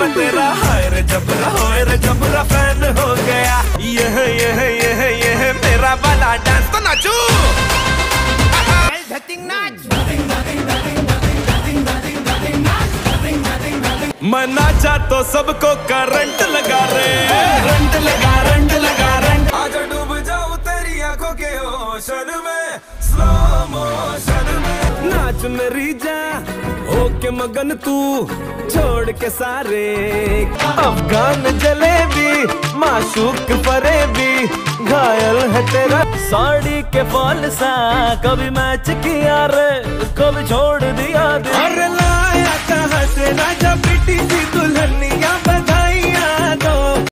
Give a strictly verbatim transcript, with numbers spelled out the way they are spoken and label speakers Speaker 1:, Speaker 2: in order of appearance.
Speaker 1: मैं तेरा हाय रे जबरा हाय रे जबरा फैन हो गया। यह यह यह यह मेरा वाला डांस तो नाचू मैं नाचा तो सबको करंट लगा रे, करंट लगा रंट लगा रंट। आजा डूब जाऊं तेरी आंखों के ओशन में, स्लो मोशन में। नाच मेरी जा होके मगन तू, छोड़ के सारे अफगान जलेबी, माशूक फरेबी, घायल है तेरा साड़ी के फॉल सा। कभी मैच किया रे कभी छोड़ दिया दे। अरे लाया कहाँ से राजा बेटी सी दुल्हनिया बधाइयाँ दो।